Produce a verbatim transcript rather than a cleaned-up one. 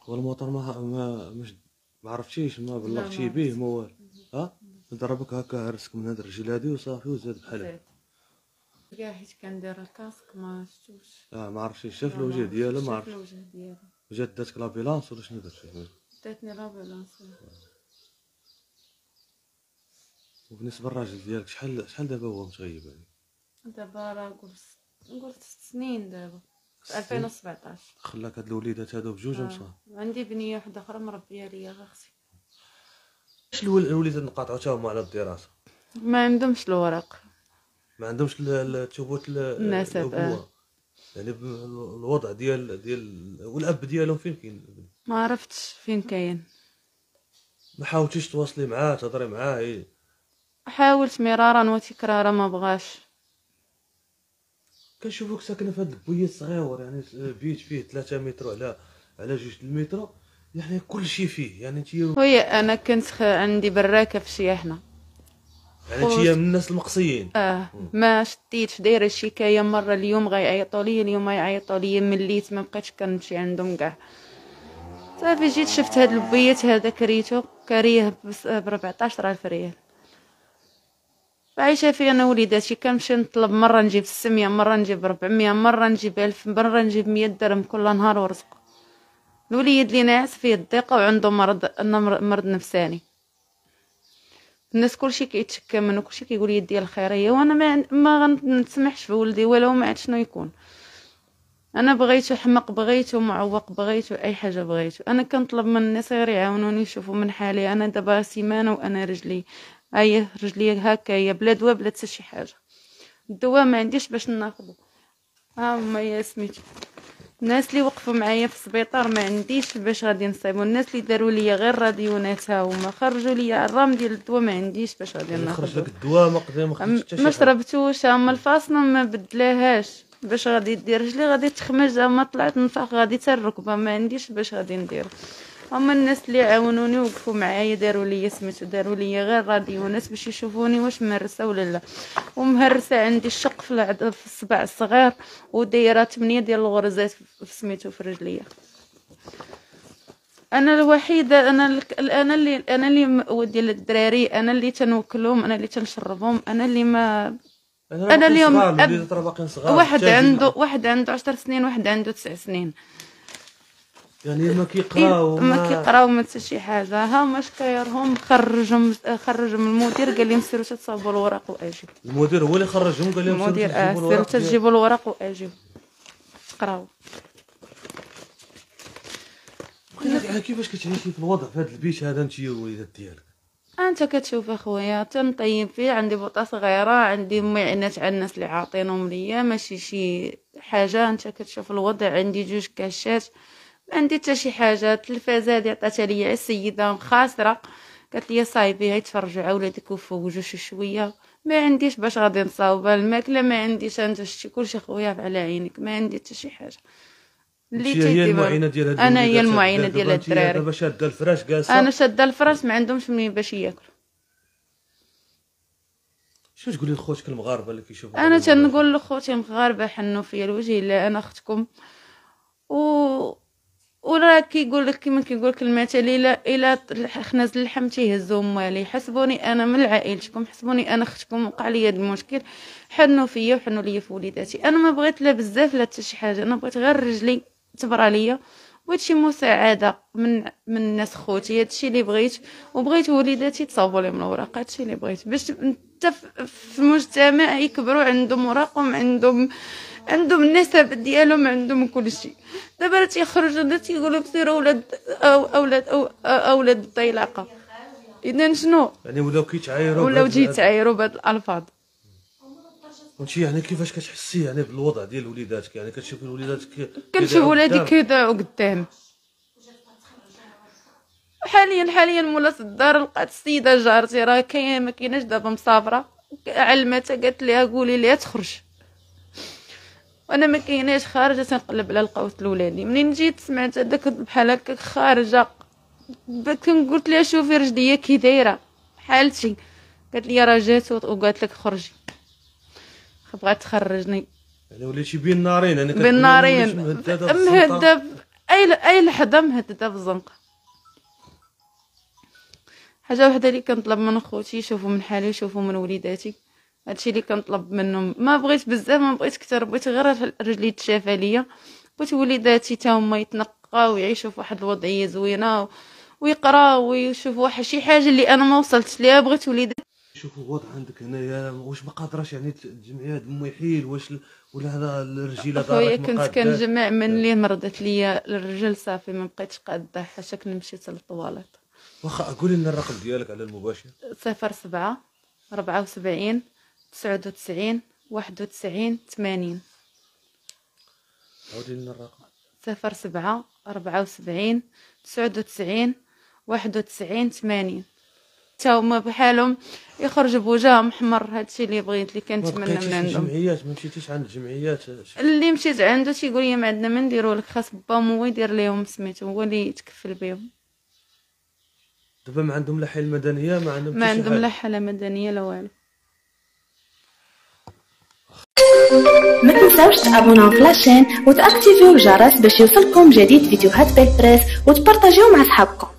هو الموطور ما ما مش ما عرفتيش ما لا بلغتي ما به عرفت. ما والو. ها ضربك هكا هرسك من هاد الرجل هادي وصافي وزاد بحال هكا. زاد كاع حيت كندير الكاسك ما شفتوش. اه ما عرفتيش لا شاف ما الوجه ديالو عرفتش ما شاف عرفتش. الوجه ديالو. جات داتك لابيلانس ولا شنو درتي؟ داتني لابيلانس. وبالنسبه للراجل ديالك شحال شحال دابا هو متغيب يعني؟ دابا راه نقول نقول ست سنين دابا في ست سنين؟ ألفين وسبعطاش. خلاك هاد الوليدات هادو بجوج اه ومصاب. عندي بنيه وحده اخرى مربيه ليا غير اختي. واش الول- الوليدات نقاطعوا حتى هما على الدراسه؟ ما عندهمش الورق. ما عندهمش ال- ال- الثبوت ال- النسب اه. الابوه يعني ب- الوضع ديال ديال والاب ديالهم فين كاين؟ ما عرفتش فين كاين. ما حاولتيش تواصلي معاه تهضري معاه إيه؟ حاولت مرارا وتكرارا ما بغاش. كنشوفوك ساكنه في هذا البويات الصغيور يعني بيت فيه ثلاثة متر على على جوج المتر يعني كل شيء فيه يعني انت هي انا كنت خ... عندي براكه في شياحنا. يعني انت من الناس المقصيين. اه ما شديتش دايره الشكايه مره اليوم غيعيطوا لي اليوم غيعيطوا لي مليت ما بقيتش كنمشي عندهم كاع. صافي جيت شفت هاد البيت هذا كريتو كريه ب أربعطاش ألف ريال. عايشه فيه انا وليداتي كنمشي نطلب مره نجيب ستمية مره نجيب ربعمية مره نجيب ألف مره نجيب مية درهم كل نهار ورزق. الوليد اللي ناعس فيه الضيقه وعنده مرض مرض نفساني. الناس كلشي كيتشكى منه كلشي كيقول يدي الخيريه وانا ما ما غنسمحش في ولدي ولو ما عرفت شنو يكون. انا بغيتو حمق بغيتو معوق بغيتو اي حاجه بغيتو. انا كنطلب من الناس غير يعاونوني يشوفوا من حالي. انا دابا سيمانه وانا رجلي اي رجلي هكايا بلا دواء بلا حتى شي حاجه. الدواء ما عنديش باش ناخذه. ها هما يا سميتو الناس اللي وقفوا معايا في السبيطار ما عنديش باش غادي نصيبوا. الناس اللي داروا لي غير راديونات ها هما خرجوا لي الرام ديال الدواء ما عنديش باش غادي يعني خرج ناخذه. لك الدواء ما قدر ما خديتش حتى شي ما حاجه. شربتوش اما الفاصله ما بدلاهاش باش غادي دير رجلي غادي تخمج ما طلعت نفاق غادي حتى الركبه ما عنديش باش غادي ندير. هما الناس اللي عاونوني وقفوا معايا داروا لي سميتو داروا لي غير راديونات باش يشوفوني واش مهرسه ولا لا. ومهرسه عندي الشق في العض في الصبع الصغير ودايره ثمانية ديال الغرزات في سميتو في رجليا. انا الوحيده انا ال... انا اللي انا اللي ديال الدراري انا اللي تنوكلهم انا اللي تنشربهم انا اللي ما انا اليوم أب... واحد عنده واحد عنده عشر سنين واحد عنده تسع سنين يعني ما كيقراو ما كيقراو ما حتى شي حاجه. ها ماش كايرهم خرجهم خرجهم المدير قال لهم سيروا تصاوبوا الوراق واجيو. المدير هو اللي خرجهم قال لهم المدير اه سيروا تجيبوا الوراق واجيو تقراو. يعني كيفاش كتعيشي في الوضع في هذا البيت هذا انت والوليدات ديالك؟ انت كتشوف اخويا تنطيب فيه عندي بوطه صغيره عندي معينات على الناس اللي عاطينهم ليا ماشي شي حاجه. انت كتشوف الوضع عندي جوج كاشات ما عندي حتى شي حاجه. التلفازه هذه عطاتها ليا السيده خاسره قالت لي صايبي هاي تفرجوا على ولادك وفوجوا شي شويه. ما عنديش باش غادي نصاوب الماكله ما عنديش انت شتي كلشي خويا على عينك ما عندي حتى شي حاجه. اللي هي المعينه ديال هاد انا هي المعينه ديال الدراري. دابا شاده الفراش جالسه انا شاده الفراش ما عندهمش منين باش ياكلوا. شنو تقولي لخوتك المغاربه اللي كيشوفوا؟ انا تنقول لخوتي المغاربه حنوا فيا الوجه الا انا اختكم و وراه كيقول لك كيما كيقول لك المثل الا الا خنز اللحم تيهزو مالي. حسبوني انا من عائلتكم حسبوني انا اختكم وقع لي هذا المشكل حنوا فيا وحنوا ليا في وليداتي. انا ما بغيت لا بزاف لا حتى شي حاجه. انا بغيت غير رجلي تبرى ليا بغيت شي مساعده من من الناس خوتي هادشي اللي بغيت. وبغيت وليداتي تصاوبوا لهم الوراق هادشي اللي بغيت باش انت في المجتمع يكبروا عندهم وراقهم عندهم عندهم النسب ديالهم عندهم كل شيء. دابا راه تيخرجوا الناس تيقولوا بصيروا اولاد أو اولاد أو اولاد الطيلاقه. اذا شنو يعني ولاو كيتعايروا ولاو تيتعايروا بهاد الالفاظ. وانت يعني كيفاش كتحسي يعني بالوضع ديال وليداتك؟ يعني كتشوفي وليداتك كنشوف ولادي كيضيعوا قدام. حاليا حاليا مولاة الدار لقات السيده جارتي راه كاين ما كايناش دابا مسافره علمتها قالت ليها قولي ليها تخرج وانا ما كايناش خارجه تنقلب على القوت لولادي. منين جيت سمعت هذاك بحال هكا خارجه قلت لها شوفي رجليا كي دايره حالتي قالت لي راه جات وقالت لك خرجي بغات تخرجني. يعني وليتي بين نارين يعني بين نارين مهدب. اي اي اي لحظه مهدده بالزنقه. حاجه وحده اللي كنطلب من خوتي يشوفوا من حالي ويشوفوا من وليداتي، هادشي اللي كنطلب منهم. ما بغيت بزاف، ما بغيت كثر، بغيت غير رجلي تشافى ليا. بغيت وليداتي تا هما يتنقاو ويعيشوا في واحد الوضعيه زوينه ويقراو ويشوفوا واحد شي حاجه اللي انا ما وصلتش ليها. بغيت وليداتي شوفوا الوضع عندك هنايا، واش ما قادراش يعني الجمعيه دمو يحيل، واش ولا هذا الرجيله خويا دارك كنت ما كنجمع من اللي مرضت ليا الرجل صافي ما بقيتش قاده، حاشا كنت مشيت للطواليط. واخا قولي لنا الرقم ديالك على المباشر. صفر سبعة ربعة وسبعين تسعة وتسعين واحد وتسعين ثمانين. عاودي لنا الرقم. صفر سبعة ربعة وسبعين تسعة وتسعين واحد وتسعين ثمانين. تا هما بحالهم يخرجوا بوجههم محمر. هادشي اللي بغيت، اللي كنتمنى من عندهم. الجمعيات ما مشيتيش عند الجمعيات؟ اللي مشيت عنده تيقول لي ما عندنا ما نديروا لك، خاص بام هو يدير ليهم سميتو، هو اللي يتكفل بهم. دابا ما عندهم لا حيل مدنيه؟ ما عندهم ما عندهم لا حاله مدنيه لا والو. ما تنساوش تابوناو في لاشين وتاكتيفيو الجرس باش يوصلكم جديد فيديوهات بالبريس وتبارطاجيو مع صحابكم.